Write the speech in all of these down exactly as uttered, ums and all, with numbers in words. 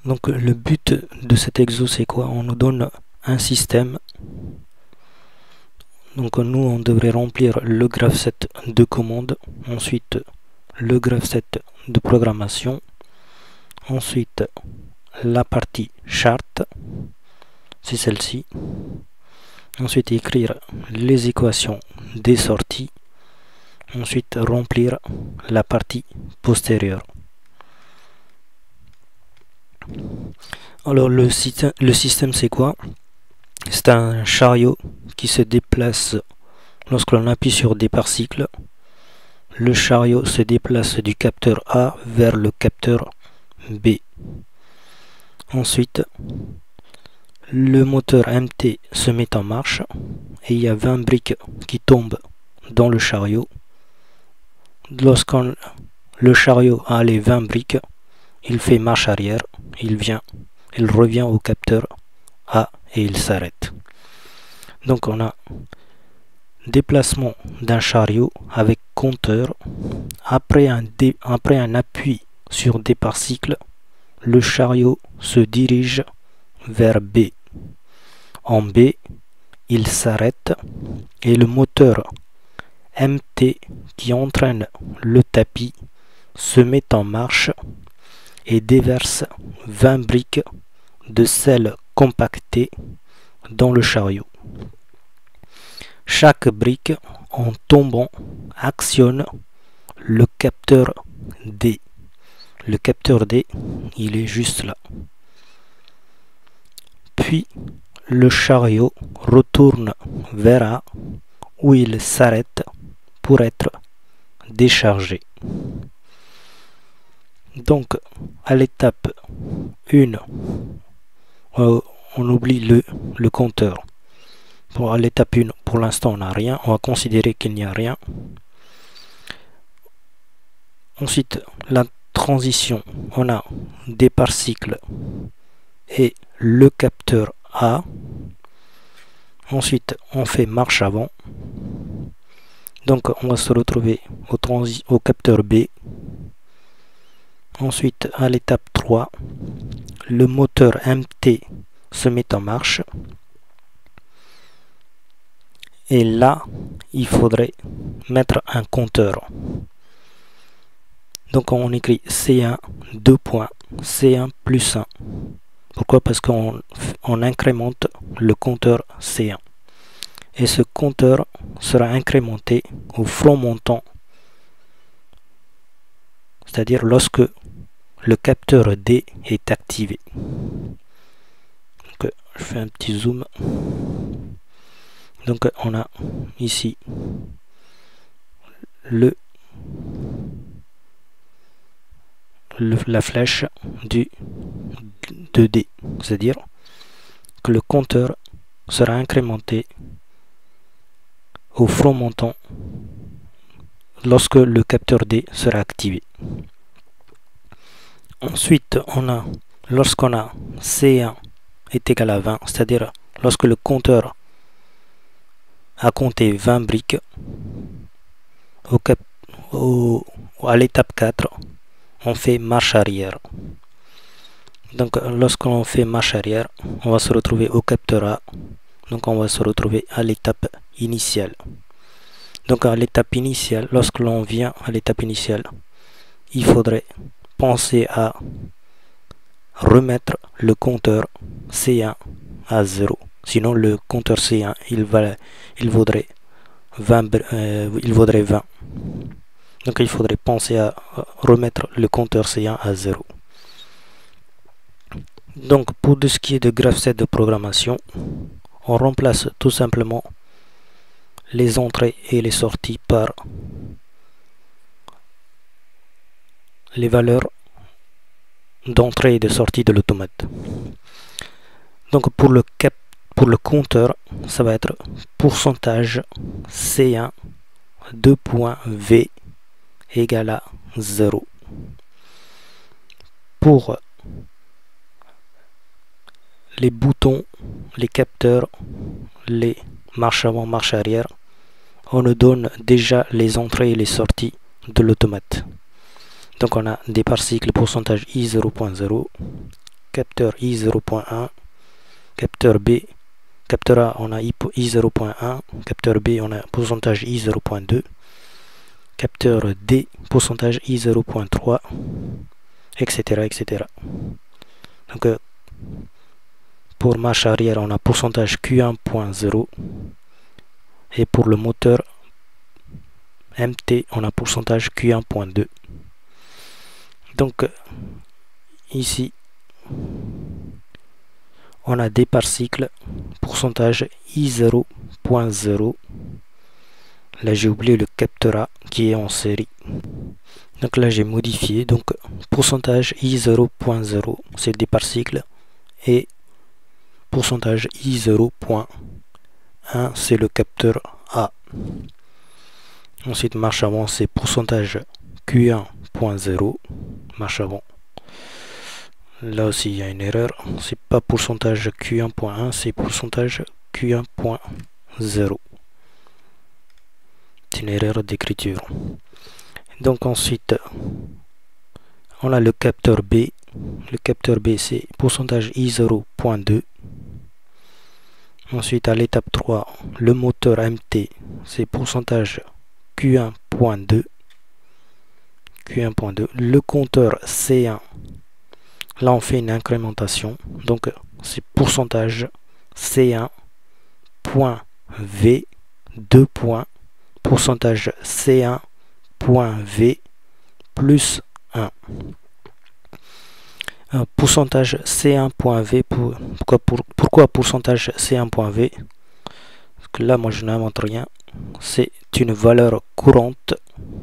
Donc le but de cet exo c'est quoi? On nous donne un système. Donc nous on devrait remplir le graph set de commande, ensuite le graph set de programmation, ensuite la partie chart, c'est celle-ci, ensuite écrire les équations des sorties, ensuite remplir la partie postérieure. Alors le système, le système c'est quoi? C'est un chariot qui se déplace lorsque l'on appuie sur départ cycle. Le chariot se déplace du capteur A vers le capteur B. Ensuite, le moteur M T se met en marche et il y a vingt briques qui tombent dans le chariot. Lorsque le chariot a les vingt briques, il fait marche arrière, il vient, il revient au capteur A et il s'arrête. Donc on a déplacement d'un chariot avec compteur. Après un, dé, après un appui sur départ cycle, le chariot se dirige vers B. En B, il s'arrête et le moteur M T qui entraîne le tapis se met en marche et déverse vingt briques de sel compacté dans le chariot. Chaque brique en tombant actionne le capteur D. Le capteur D, il est juste là. Puis le chariot retourne vers A où il s'arrête pour être déchargé. Donc à l'étape un, euh, on oublie le, le compteur. Pour à l'étape un, pour l'instant on n'a rien, on va considérer qu'il n'y a rien. Ensuite la transition, on a départ cycle et le capteur A. Ensuite on fait marche avant. Donc on va se retrouver au, transi au capteur B. Ensuite à l'étape trois, le moteur M T se met en marche. Et là, il faudrait mettre un compteur. Donc on écrit C un, deux points, C un plus un. Pourquoi? Parce qu'on on incrémente le compteur C un. Et ce compteur sera incrémenté au front montant. C'est-à-dire lorsque le capteur D est activé. Donc, je fais un petit zoom. Donc on a ici le, le la flèche du de D, c'est-à-dire que le compteur sera incrémenté au front montant lorsque le capteur D sera activé. Ensuite on a lorsqu'on a C un est égal à vingt, c'est-à-dire lorsque le compteur a compté vingt briques, au cap, au, à l'étape quatre, on fait marche arrière. Donc lorsqu'on fait marche arrière, on va se retrouver au capteur A, donc on va se retrouver à l'étape initiale. Donc à l'étape initiale, lorsque l'on vient à l'étape initiale, il faudrait penser à remettre le compteur C un à zéro. Sinon le compteur C un il, va, il, vaudrait vingt, euh, il vaudrait vingt. Donc il faudrait penser à remettre le compteur C un à zéro. Donc pour ce qui est de graph set de programmation, on remplace tout simplement les entrées et les sorties par les valeurs d'entrée et de sortie de l'automate. Donc pour le cap Pour le compteur, ça va être pourcentage C un deux points V égale à zéro. Pour les boutons, les capteurs, les marche avant, marche arrière, on nous donne déjà les entrées et les sorties de l'automate. Donc on a départ cycle pourcentage I zéro point zéro, capteur I zéro point un, capteur B, capteur A on a I zéro point un, capteur B on a pourcentage I zéro point deux, capteur D pourcentage I zéro point trois, etc etc. Donc euh, pour marche arrière on a pourcentage Q un point zéro et pour le moteur M T on a pourcentage Q un point deux. Donc euh, ici on a départ cycle, pourcentage I zéro point zéro. Là j'ai oublié le capteur A qui est en série. Donc là j'ai modifié, donc pourcentage I zéro point zéro c'est le départ cycle et pourcentage I zéro point un c'est le capteur A. Ensuite marche avant c'est pourcentage Q un point zéro, marche avant. Là aussi il y a une erreur, c'est pas pourcentage Q un point un, c'est pourcentage Q un point zéro. C'est une erreur d'écriture. Donc ensuite on a le capteur B. Le capteur B c'est pourcentage I zéro point deux. Ensuite à l'étape trois, le moteur M T c'est pourcentage Q un point deux. Q un point deux. Le compteur C un, là on fait une incrémentation, donc c'est pourcentage C un point V deux points, pourcentage C un point V plus un. Euh, pourcentage C un point V, pour, pourquoi, pour, pourquoi pourcentage C un point V? Parce que là moi je n'invente rien, c'est une valeur courante.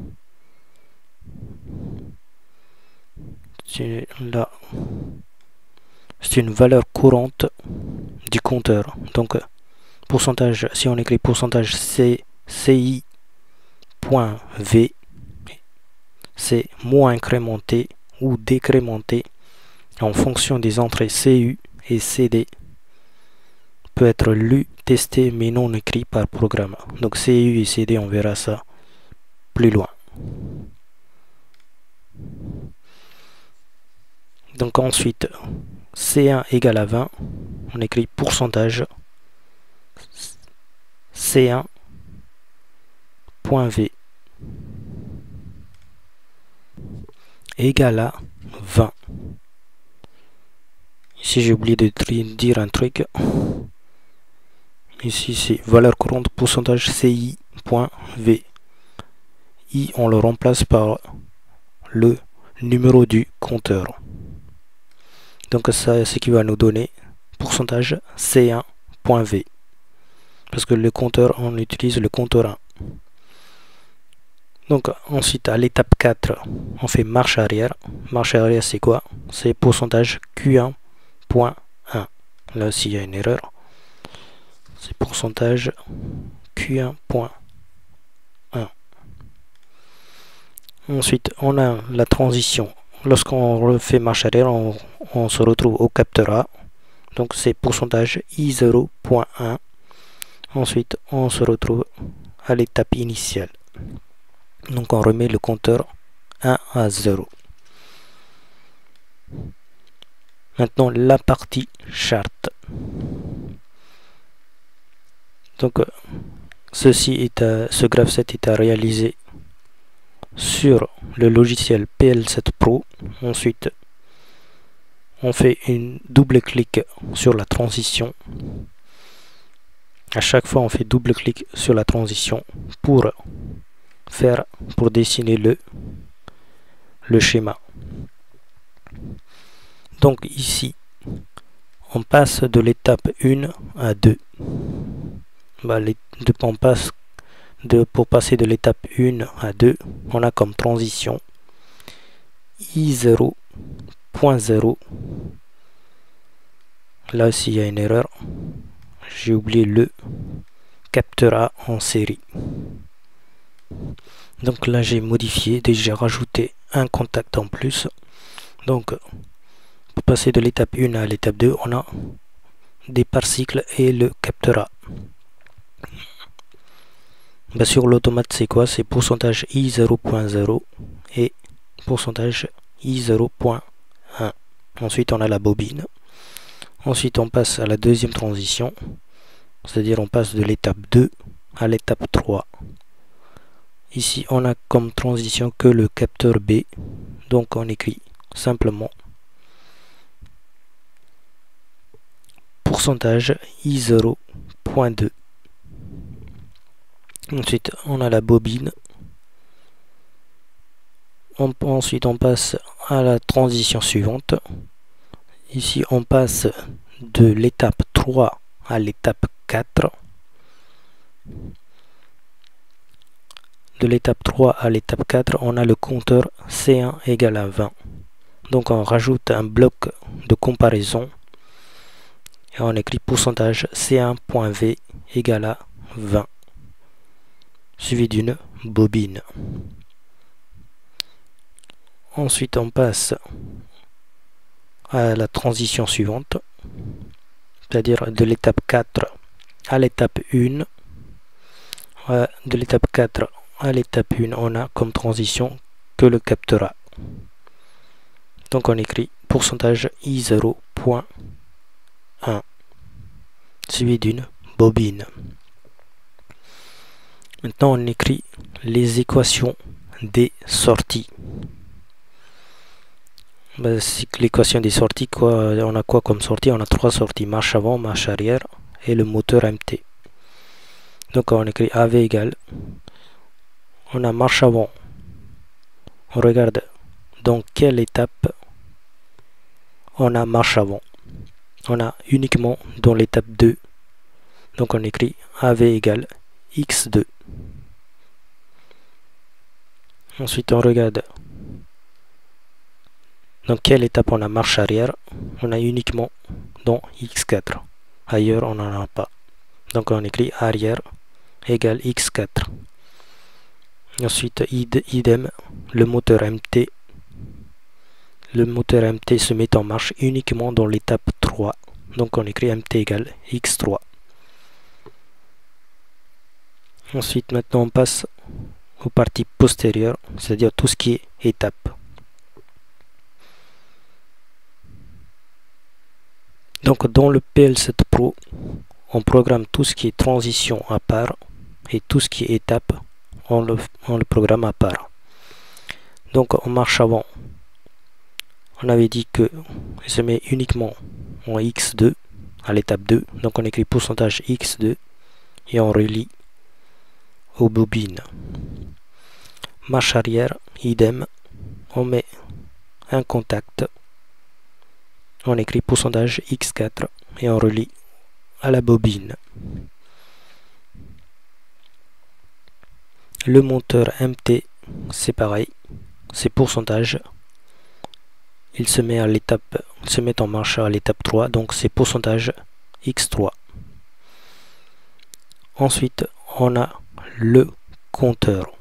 Là c'est une valeur courante du compteur. Donc pourcentage, si on écrit pourcentage C, CI point V, c'est moins incrémenté ou décrémenté en fonction des entrées C U et C D, peut être lu, testé mais non écrit par programme. Donc C U et C D on verra ça plus loin. Donc ensuite C un égale à vingt, on écrit pourcentage C un point V égale à vingt. Ici j'ai oublié de dire un truc. Ici c'est valeur courante pourcentage C I point V. I on le remplace par le numéro du compteur. Donc ça c'est ce qui va nous donner pourcentage C un point V. Parce que le compteur, on utilise le compteur un. Donc ensuite à l'étape quatre, on fait marche arrière. Marche arrière c'est quoi? C'est pourcentage Q un point un. Là aussi il y a une erreur. C'est pourcentage Q un point un. Ensuite on a la transition. Lorsqu'on refait marche arrière, on, on se retrouve au capteur A. Donc c'est pourcentage I zéro point un. Ensuite on se retrouve à l'étape initiale. Donc on remet le compteur un à zéro. Maintenant la partie charte. Donc ceci est à, ce graph sept est à réaliser sur le logiciel P L sept Pro. Ensuite on fait une double clic sur la transition. À chaque fois on fait double clic sur la transition pour faire pour dessiner le le schéma. Donc ici on passe de l'étape un à deux. Bah, les, de, on passe de, pour passer de l'étape un à deux, on a comme transition I zéro point zéro. Là aussi il y a une erreur, j'ai oublié le capteur A en série. Donc là j'ai modifié, déjà rajouté un contact en plus. Donc pour passer de l'étape un à l'étape deux, on a départ cycle et le capteur A. Bah, sur l'automate c'est quoi? C'est pourcentage I zéro point zéro et pourcentage I zéro point un. Ensuite, on a la bobine. Ensuite, on passe à la deuxième transition, c'est-à-dire on passe de l'étape deux à l'étape trois. Ici, on a comme transition que le capteur B, donc on écrit simplement pourcentage I zéro point deux. Ensuite, on a la bobine. On, ensuite, on passe à la transition suivante. Ici, on passe de l'étape trois à l'étape quatre. De l'étape trois à l'étape quatre, on a le compteur C un égale à vingt. Donc, on rajoute un bloc de comparaison et on écrit pourcentage C un point V égale à vingt, suivi d'une bobine. Ensuite, on passe à la transition suivante, c'est-à-dire de l'étape quatre à l'étape un. De l'étape quatre à l'étape un, on a comme transition que le capteur A. Donc on écrit pourcentage I zéro point un, suivi d'une bobine. Maintenant on écrit les équations des sorties. Ben, l'équation des sorties, quoi, on a quoi comme sortie? On a trois sorties, marche avant, marche arrière et le moteur M T. Donc on écrit A V égale, on a marche avant, on regarde dans quelle étape on a marche avant. On a uniquement dans l'étape deux, donc on écrit A V égale X deux. Ensuite on regarde dans quelle étape on a marche arrière. On a uniquement dans X quatre, ailleurs on n'en a pas. Donc on écrit arrière égale X quatre. Ensuite idem, le moteur M T. Le moteur M T se met en marche uniquement dans l'étape trois. Donc on écrit M T égale X trois. Ensuite maintenant on passe aux parties postérieures, c'est-à-dire tout ce qui est étape. Donc dans le P L sept Pro, on programme tout ce qui est transition à part et tout ce qui est étape, on le, on le programme à part. Donc en marche avant, on avait dit que se met uniquement en X deux à l'étape deux, donc on écrit pourcentage X deux et on relie aux bobines. Marche arrière, idem, on met un contact, on écrit pourcentage X quatre et on relie à la bobine. Le monteur M T, c'est pareil, c'est pourcentage. Il se met à l'étape, se met en marche à l'étape trois, donc c'est pourcentage X trois. Ensuite, on a le compteur.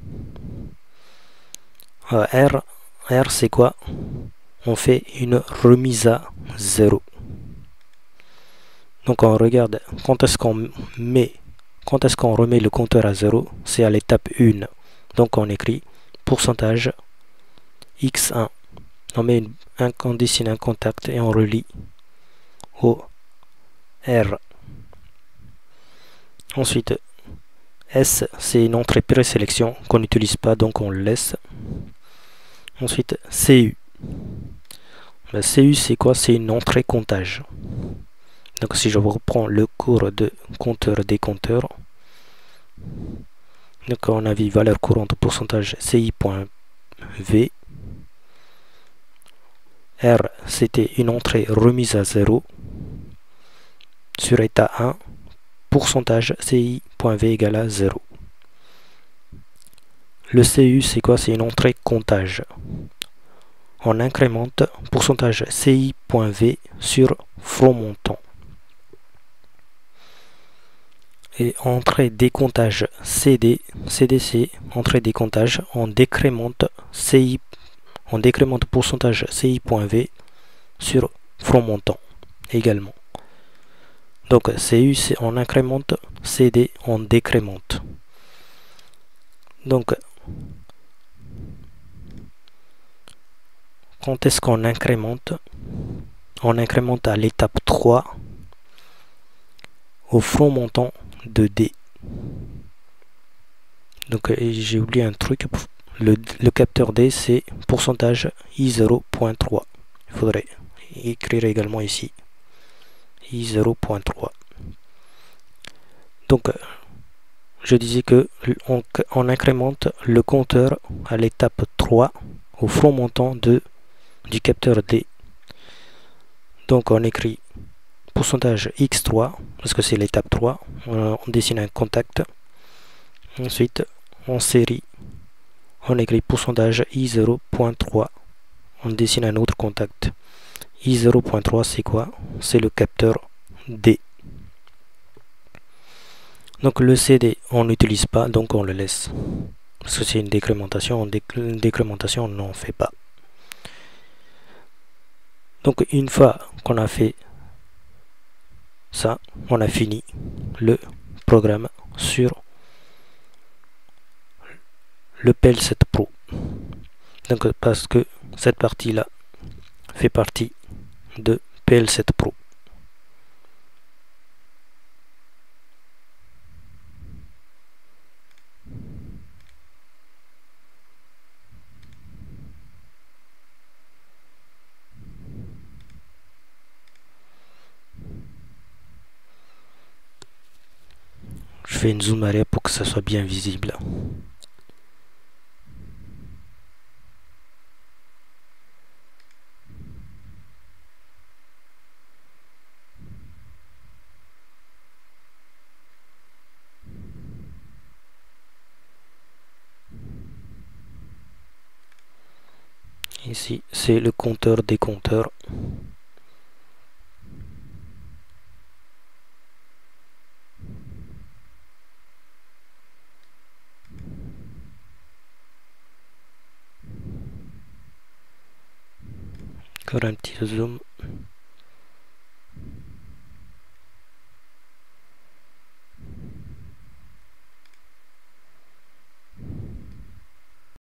Euh, R, R c'est quoi? On fait une remise à zéro. Donc on regarde quand est-ce qu'on met, quand est-ce qu'on remet le compteur à zéro, c'est à l'étape un. Donc on écrit pourcentage X un. On met une, un, on dessine un contact et on relie au R. Ensuite, S c'est une entrée présélection qu'on n'utilise pas, donc on le laisse. Ensuite, C U. La C U c'est quoi? C'est une entrée comptage. Donc si je reprends le cours de compteur décompteur, donc on a vu valeur courante pourcentage C I.V. R c'était une entrée remise à zéro sur état un, pourcentage C I.V égale à zéro. Le C U c'est quoi? C'est une entrée comptage. On incrémente pourcentage C I.V sur front montant. Et entrée décomptage C D, C D c'est entrée décomptage, on décrémente C I, on décrémente pourcentage C I.V sur front montant également. Donc C U c'est on incrémente, C D on décrémente. Donc quand est-ce qu'on incrémente? on incrémente à l'étape trois au front montant de D. Donc j'ai oublié un truc, le, le capteur D c'est pourcentage I zéro point trois. Il faudrait écrire également ici I zéro point trois. Donc je disais que on, on incrémente le compteur à l'étape trois au front montant de, du capteur D. Donc on écrit pourcentage X trois, parce que c'est l'étape trois, on, on dessine un contact. Ensuite, en série, on écrit pourcentage I zéro point trois, on dessine un autre contact. I zéro point trois c'est quoi? C'est le capteur D. Donc le C D on n'utilise pas, donc on le laisse. Parce que c'est une décrémentation, une décrémentation on n'en fait pas. Donc une fois qu'on a fait ça, on a fini le programme sur le P L sept Pro. Donc parce que cette partie là fait partie de P L sept Pro. Je fais une zoom arrière pour que ça soit bien visible. Ici, c'est le compteur des compteurs. Encore un petit zoom.